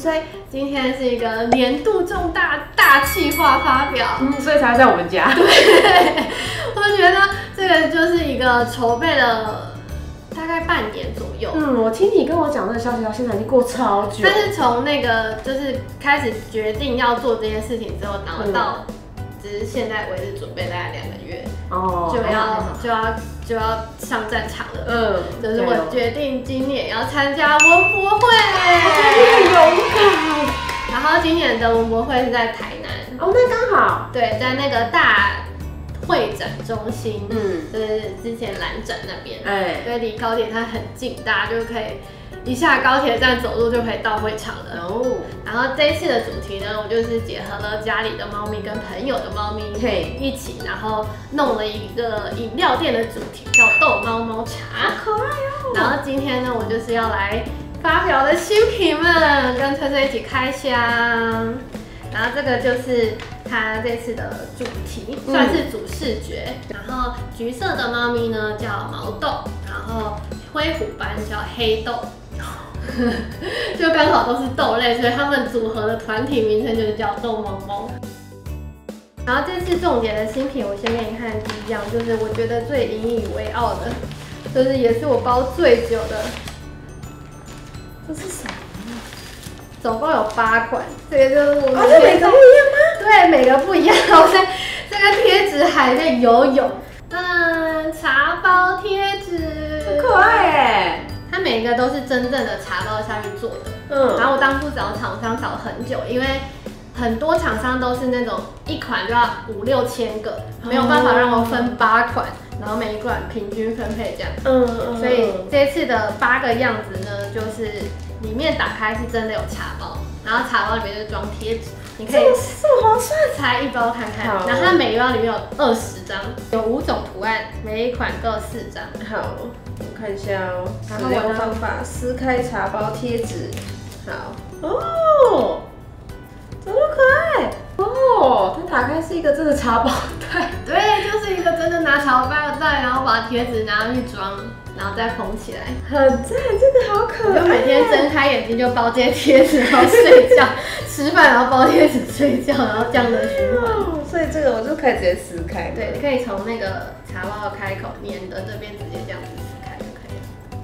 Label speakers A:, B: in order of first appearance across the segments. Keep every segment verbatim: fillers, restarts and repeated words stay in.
A: 所以
B: 今天是一个年度重大大企划发表，
A: 嗯，所以才会在我们家。
B: 对，我觉得这个就是一个筹备了大概半年左右。
A: 嗯，我听你跟我讲这个消息到现在已经过超久。
B: 但是从那个就是开始决定要做这件事情之后，然后到只是现在为止准备大概两个月，哦，就要就要就要上战场了。嗯，就是我决定今年要参加文博会，
A: 很勇敢。
B: 然后今年的文博会是在台南，
A: 哦，那刚好，
B: 对，在那个大会展中心，嗯，就是之前蓝展那边，哎，对，离高铁站很近，大家就可以一下高铁站走路就可以到会场了。哦，然后这一次的主题呢，我就是结合了家里的猫咪跟朋友的猫咪一起，然后弄了一个饮料店的主题，叫逗猫猫茶，
A: 好可爱哦。
B: 然后今天呢，我就是要来发表的新品们，跟翠翠一起开箱。然后这个就是它这次的主题，算是主视觉。嗯、然后橘色的猫咪呢叫毛豆，然后灰虎斑叫黑豆，就刚好都是豆类，所以它们组合的团体名称就是叫逗猫猫。然后这次重点的新品，我先给你看第一样，就是我觉得最引以为傲的，就是也是我包最久的，
A: 这是什么？
B: 总共有八款，这个就是我们。
A: 哦，这每个不一样吗？
B: 对，每个不一样。我在这个贴纸还在游泳。嗯，茶包贴纸，
A: 很可爱哎。
B: 它每一个都是真正的茶包下去做的。嗯。然后我当初找厂商找了很久，因为很多厂商都是那种一款就要五六千个，没有办法让我分八款，然后每一款平均分配这样。嗯嗯。所以这次的八个样子呢，就是。里面打开是真的有茶包，然后茶包里面就装贴纸，你可以
A: 这么划算，
B: 拆一包看看。然后它每一包里面有二十张，有五种图案，每一款各四张。
A: 好，我看一下哦。使用方法：撕开茶包贴纸。好哦，怎么可爱哦？它打开是一个真的茶包袋，
B: 对，就是一个真的拿茶包袋，然后把贴纸拿去装。然后再封起来，
A: 很赞，这个好可爱。
B: 就每天睁开眼睛就包这些贴纸，然后睡觉，吃饭然后包贴纸睡觉，然后这样的循环。
A: 哦，所以这个我就可以直接撕开。
B: 对，你可以从那个茶包的开口粘的这边直接这样子撕开就可以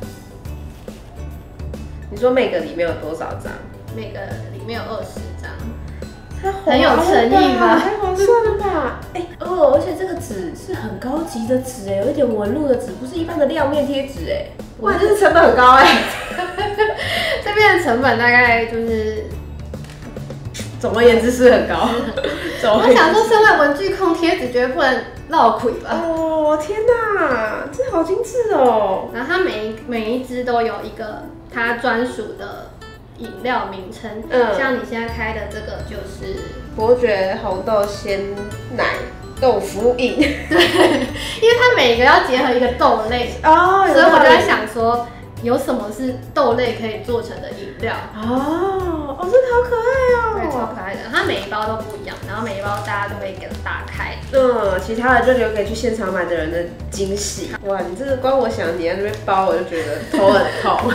B: 了。
A: 你说每个里面有多少张？
B: 每个里面有二十张。
A: 很
B: 有诚意吧？
A: 太划算了吧！哎、欸、哦，而且这个纸是很高级的纸哎，有一点纹路的纸，不是一般的亮面贴纸哎。哇，这是成本很高哎。
B: 这边的成本大概就是，
A: 总而言之是很高。
B: 我想说，身为文具控，贴纸绝对不能落亏吧？
A: 哦天哪，这好精致哦！
B: 然后它每一每一支都有一个它专属的饮料名称，嗯，像你现在开的这个就是
A: 伯爵红豆鲜奶豆腐饮，
B: 对，因为它每个要结合一个豆类哦，所以我就在想说，有什么是豆类可以做成的饮料？
A: 哦，哦，这个好可爱哦，
B: 对，超可爱的。它每一包都不一样，然后每一包大家都会给它打开，
A: 嗯，其他的就留给去现场买的人的惊喜。哇，你这个光我想你在那边包，我就觉得头很痛。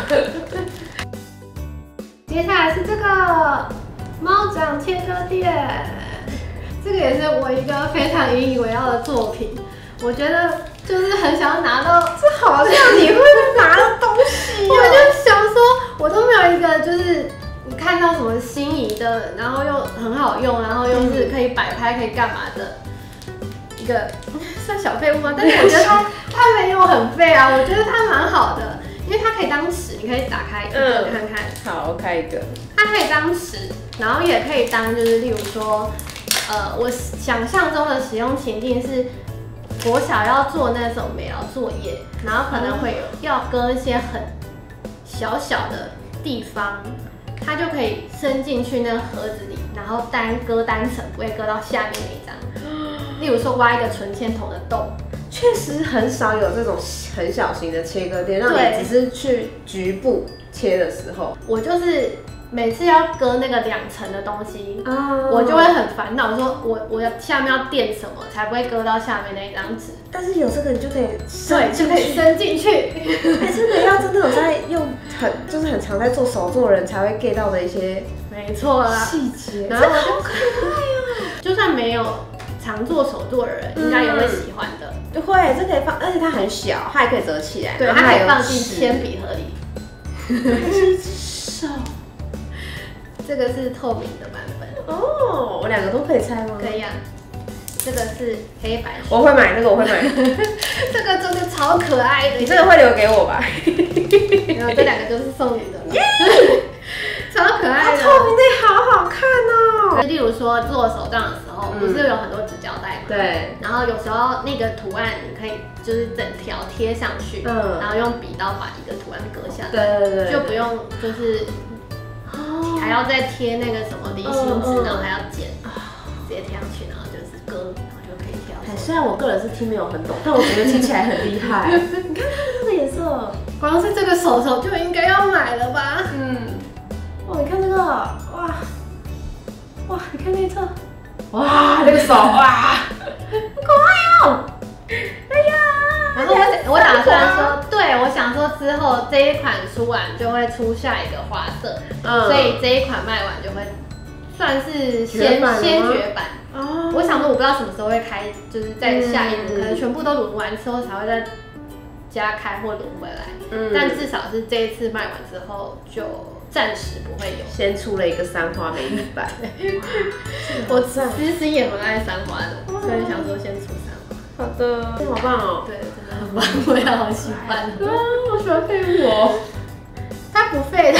B: 接下来是这个猫掌切割垫，这个也是我一个非常引以为傲的作品。我觉得就是很想要拿到，
A: 这好像你会拿的东西、喔。
B: 我就想说，我都没有一个就是你看到什么心仪的，然后又很好用，然后又是可以摆拍可以干嘛的一个算小废物吗？但是我觉得它它没有很废啊，我觉得它蛮好的。因为它可以当匙，你可以打开一个看看。
A: 好，我开一个。
B: 它可以当匙，然后也可以当就是例如说，呃，我想象中的使用情境是，国小要做那种美劳作业，然后可能会有要割一些很小小的地方，它就可以伸进去那个盒子里，然后单割单层，不会割到下面那一张。例如说挖一个存钱筒的洞。
A: 确实很少有这种很小型的切割垫，让你只是去局部切的时候，
B: 我就是每次要割那个两层的东西，哦、我就会很烦恼，说我我下面要垫什么才不会割到下面那一张纸。
A: 但是有这个你就可以
B: 对，就可以伸进去。
A: 哎、欸，真的要真的有在用很就是很常在做手作的人才会 get 到的一些
B: 没错啦，
A: 细节，
B: 然后我就可爱哦，就算没有常做手作的人，应该也会喜欢的。
A: 嗯、会，这可以放，而且它很小，它还可以折起来，
B: 对，它可以放进铅笔盒里。
A: 是一只手，
B: 这个是透明的版本。
A: 哦，我两个都可以拆吗？
B: 可以啊。这个是黑白。
A: 我会买，那个我会买。
B: 这个真的超可爱的。
A: 你这个会留给我吧？
B: 然后这两个就是送你的了。超可爱的。
A: 透明的好好看哦。
B: 例如说做手账的时候，不是有很多纸胶带吗？
A: 对。
B: 然后有时候那个图案你可以就是整条贴上去，嗯，然后用笔刀把一个图案割下来。对对对。就不用就是还要再贴那个什么离心纸，然后还要剪，直接贴上去，然后就是割，然后就可以贴。
A: 虽然我个人是听没有很懂，但我觉得听起来很厉害。你看它这个颜色，
B: 光是这个手手就应该要买了吧？
A: 嗯。哦，你看这个，哇哇，你看那侧，哇，那个手，哇，好可爱哦！哎呀，
B: 然后我我打算说，对我想说之后这一款出完就会出下一个花色，嗯，所以这一款卖完就会算是先先决版。哦，我想说我不知道什么时候会开，就是在下一步可能全部都轮完之后才会再加开或轮回来，嗯，但至少是这一次卖完之后就。暂时不会有，
A: 先出了一个三花美女版。
B: 我私心也蛮爱三花的，所以想说先出三花。
A: 好的，好棒哦！
B: 对，真的很棒，我也好喜欢。
A: 啊，我喜欢佩服。
B: 它不废的，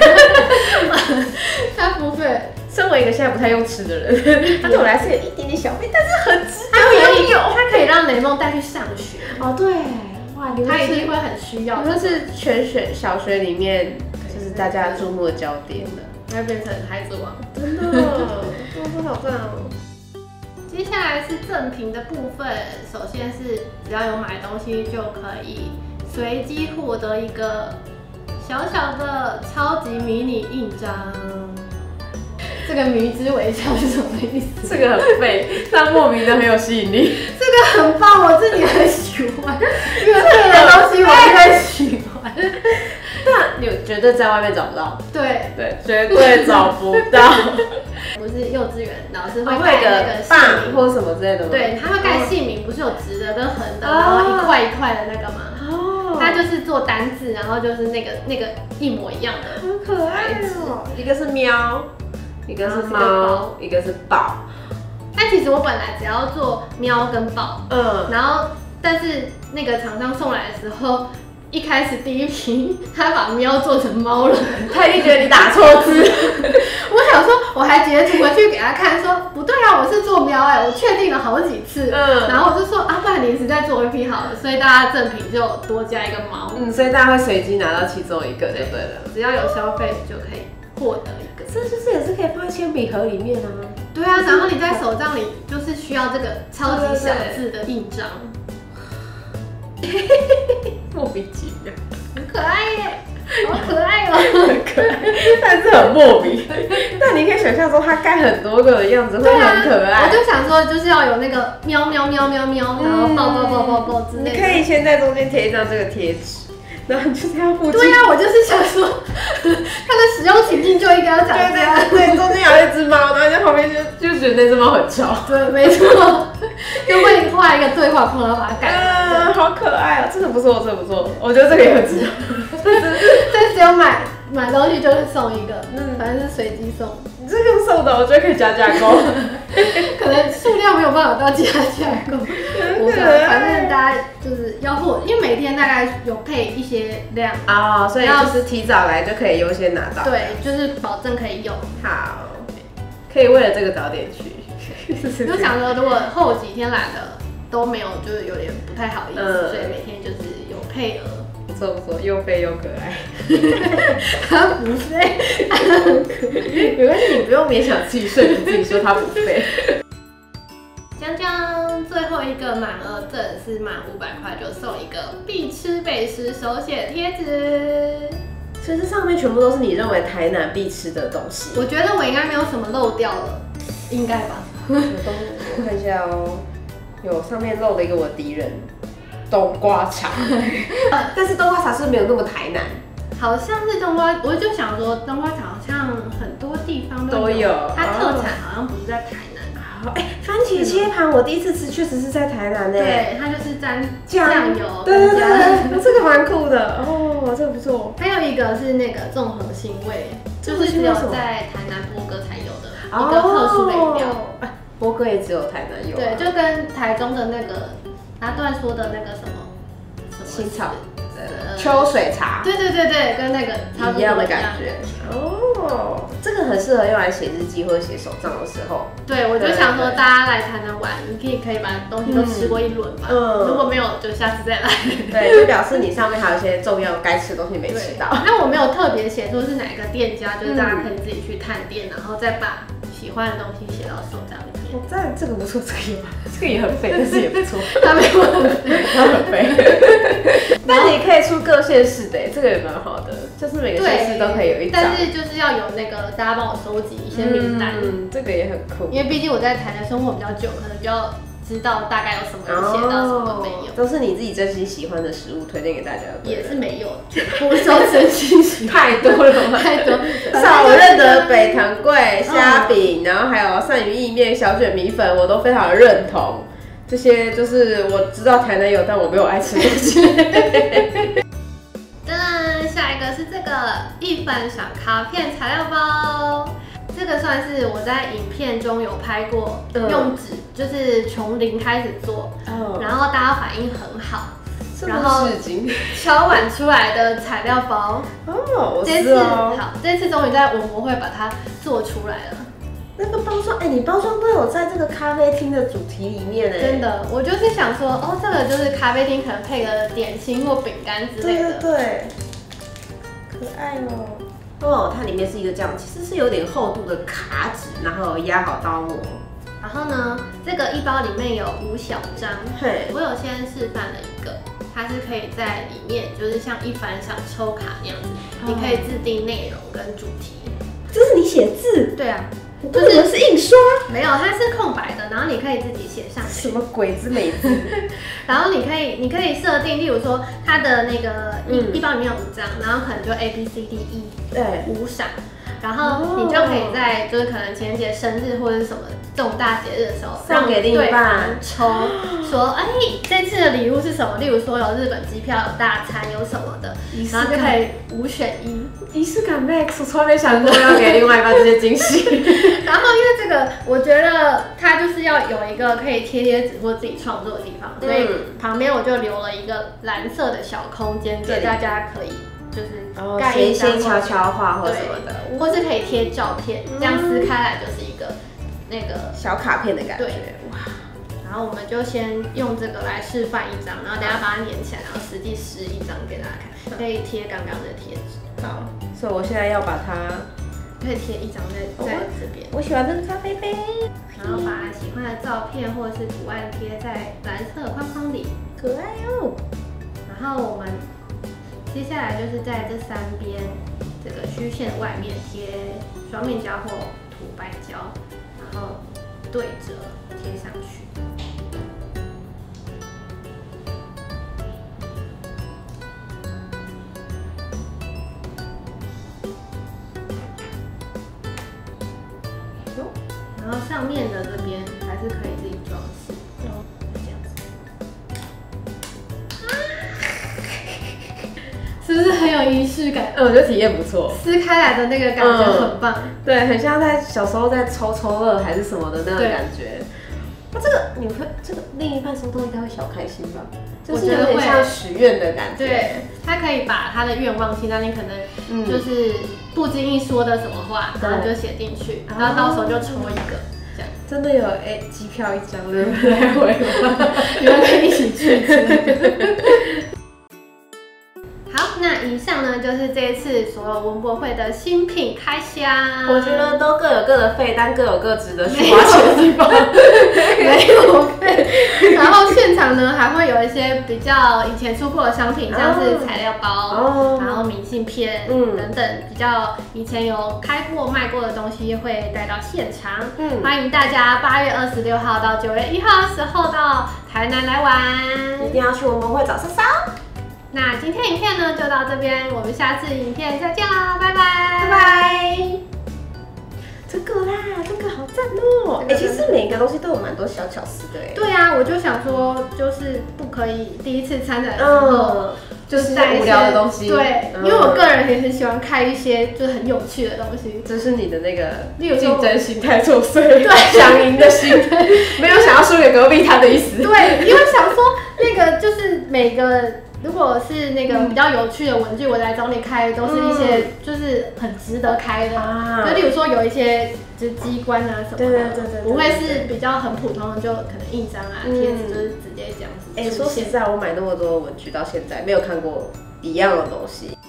B: 它不废。
A: 身为一个现在不太用吃的人，它对我来说有一点点小费，但是很值得
B: 拥有。它可以让雷梦带去上学。
A: 哦，对，哇，
B: 他一定会很需要。
A: 你们是全学小学里面。就是大家注目的焦点的，
B: 会变成孩子王，
A: 真的，哇，好赞哦！
B: 接下来是赠品的部分，首先是只要有买东西就可以随机获得一个小小的超级迷你印章。这个迷之微笑是什么意思？
A: 这个很废，但莫名的很有吸引力。
B: 这个很棒，我自己很喜欢，因为这个东西我应该喜欢。
A: 但你绝对在外面找不到，
B: 对
A: 对，绝对找不到。
B: 不是幼稚园老师会盖那个
A: 姓名或什么之类的吗？
B: 对，他会盖姓名，不是有直的跟横的，然后一块一块的那个吗？哦，他就是做单字，然后就是那个那个一模一样的，
A: 很可爱哦。一个是喵，一个是猫，一个是豹。
B: 但其实我本来只要做喵跟豹，嗯，然后但是那个厂商送来的时候。一开始第一批，他把喵做成猫了，
A: 他一定觉得你打错字。
B: 我想说，我还截图回去给他看，说不对啊，我是做喵哎、欸，我确定了好几次。嗯，然后我就说啊，不然临时再做一批好了，所以大家赠品就多加一个猫。
A: 嗯，所以大家会随机拿到其中一个就对了，
B: 只要有消费就可以获得一个。
A: 这就是也是可以放在铅笔盒里面啊。
B: 对啊，然后你在手账里就是需要这个超级小字的印章。
A: 莫名其妙，
B: 很可爱耶，好可爱哦、
A: 喔，很可爱，但是很莫名。但你可以想象说它盖很多个的样子会很可爱。
B: 啊、我就想说，就是要有那个喵喵喵喵喵，然后抱抱抱抱抱之类的。
A: 你可以先在中间贴一张这个贴纸。然后你就是要附近。
B: 对呀、啊，我就是想说，它的使用情境就应该要长这样。
A: 对对，中间有一只猫，然后在旁边就就觉得那只猫很吵。
B: 对，没错，就会画一个对话框，然后把它盖。
A: 嗯，好可爱哦、喔，这个不错，这个不错，我觉得这个也很值得。
B: 这只有买买东西就是送一个，嗯，反正是随机送。
A: 你这个送的，我觉得可以加价购。
B: 可能数量没有办法到加价购，我想反正大家就是要货，因为每天大概有配一些量
A: 啊、哦，所以就是提早来就可以优先拿到。
B: 对，就是保证可以用。
A: 好，可以为了这个早点去。
B: 就想说，如果后几天来的都没有，就是有点不太好意思，嗯、所以每天就是有配额。
A: 不错不错，又肥又可爱。
B: 它不肥，它很可爱。
A: 没关系，你不用勉强自己说服自己说它不肥。
B: 江江最后一个满额赠是满五百块就送一个必吃美食手写贴纸。
A: 所以这上面全部都是你认为台南必吃的东西。
B: 我觉得我应该没有什么漏掉了，应该吧？
A: 我东我看一下哦、喔，有上面漏了一个我的敌人。冬瓜茶，但是冬瓜茶是没有那么台南，
B: 好像是冬瓜，我就想说冬瓜茶好像很多地方都有，
A: 都有
B: 它特产好像不是在台南。
A: 哎、欸，番茄切盘我第一次吃，确实是在台南呢。
B: 对，它就是沾酱油。
A: 对对对对，这个蛮酷的哦，这个不错。
B: 还有一个是那个综合腥味，就是只有在台南波哥才有的一个特殊的饮料。
A: 哦，波哥也只有台南有、啊。
B: 对，就跟台中的那个阿段说的那个什么什么
A: 青草。秋水茶，
B: 对对对对，跟那个
A: 一样的感觉哦。这个很适合用来写日记或者写手账的时候。
B: 对，我就想说大家来台南玩，你可以可以把东西都吃过一轮嘛。嗯，如果没有，就下次再来。
A: 对，就表示你上面还有一些重要该吃的东西没吃到。
B: 那我没有特别写说是哪一个店家，就是大家可以自己去探店，然后再把喜欢的东西写到手账里面。
A: 哦，这这个不错，这个也这个也很肥，但是也不错。
B: 它没有很肥，
A: 它很肥。但你可以出各县市的，这个也蛮好的，就是每个县市都可以有一张。
B: 但是就是要有那个大家帮我收集一些名单，
A: 嗯，这个也很酷。
B: 因为毕竟我在台南生活比较久，可能比较知道大概有什么写到，什么没有。
A: 都是你自己真心喜欢的食物推荐给大家。
B: 也是没有，不是说真心喜欢
A: 太多了吗？
B: 太多。
A: 像我认得北糖粿、虾饼，然后还有鳝鱼意面、小卷米粉，我都非常的认同。这些就是我知道台南有，但我没有爱吃的东西。
B: 噔，下一个是这个一本小卡片材料包，这个算是我在影片中有拍过，嗯、用纸就是从零开始做，嗯、然后大家反应很好，然后敲碗出来的材料包。
A: 哦，
B: 这次好，这次终于在文博会把它做出来了。
A: 那个包装，哎、欸，你包装都有在这个咖啡厅的主题里面哎，
B: 真的，我就是想说，哦，这个就是咖啡厅可能配个点心或饼干之类的，
A: 对对对，可爱哦。哦，它里面是一个这样，其实是有点厚度的卡纸，然后压好刀模。
B: 然后呢，这个一包里面有五小张，
A: 嘿，
B: 我有先示范了一个，它是可以在里面，就是像一般像抽卡那样子，哦、你可以制定内容跟主题。
A: 这是你写字？
B: 对啊。
A: 就是是印刷，
B: 没有，它是空白的，然后你可以自己写上去。
A: 什么鬼字美字？
B: 然后你可以，你可以设定，例如说它的那个一、嗯、一包里面有五张，然后可能就 A B C D E， 对，五闪，然后你就可以在就是可能情人节、生日或者是什么重大节日的时候，
A: 送给另一半
B: 抽，说哎、欸，这次的礼物是什么？例如说有日本机票、有大餐、有什么的，然后就可以五选一。
A: 仪式感 max， 我从来没想过要给另外一半这些惊喜。
B: 然后因为这个，我觉得它就是要有一个可以贴贴纸或自己创作的地方，所以旁边我就留了一个蓝色的小空间，给大家可以就是盖一张
A: 悄悄话或什么的，
B: 或是可以贴照片，这样撕开来就是一个那个
A: 小卡片的感觉。哇！
B: 然后我们就先用这个来示范一张，然后等下把它粘起来，然后实际撕一张给大家看，可以贴刚刚的贴纸。
A: 好，所以我现在要把它。
B: 可以贴一张在在这边。
A: 我喜欢这个咖啡杯，
B: 然后把喜欢的照片或者是图案贴在蓝色框框里，
A: 可爱哦。
B: 然后我们接下来就是在这三边这个虚线外面贴双面胶或涂白胶，然后对折贴上去。然后上面的这边还是可以自己装饰，这样子，是不是很有仪式感？
A: 嗯，我觉得体验不错，
B: 撕开来的那个感觉很棒，嗯、
A: 对，很像在小时候在抽抽乐还是什么的那种感觉。那这个你会这个另一半收到应该会小开心吧？就是有点像许愿的感觉。
B: 对，他可以把他的愿望清单，你可能就是不经意说的什么话，然后就写进去，然后到时候就抽一个，这样。
A: 真的有哎，机票一张对不对？来回吗？
B: 你们可以一起去之类的。好，那以上呢就是这一次所有文博会的新品开箱。
A: 我觉得都各有各的费，但各有各值得去花钱的地方。
B: 没有费。然后现场呢还会有一些比较以前出过的商品，像是材料包，哦、然后明信片、嗯、等等比较以前有开过卖过的东西会带到现场。嗯，欢迎大家八月二十六号到九月一号的时候到台南来玩，
A: 一定要去文博会找莎莎。
B: 那今天影片呢就到这边，我们下次影片再见啦，拜拜，
A: 拜拜。这个啦，这个好赞哦！哎，其实每个东西都有蛮多小巧思的哎。
B: 对啊，我就想说，就是不可以第一次参展的时候，
A: 就是无聊的东西。
B: 对，因为我个人也很喜欢开一些就是很有趣的东西。
A: 这是你的那个
B: 竞
A: 争心态作祟，
B: 对，
A: 想赢的心，没有想要输给隔壁摊的意思。
B: 对，因为想说那个就是每个。如果是那个比较有趣的文具，我来找你开的都是一些就是很值得开的，啊、就例如说有一些就是机关啊什么的，
A: 对对对对，
B: 不会是比较很普通的，就可能印章啊、贴纸就是直接这样子。
A: 哎、欸，说实在，我买那么多文具到现在没有看过一样的东西。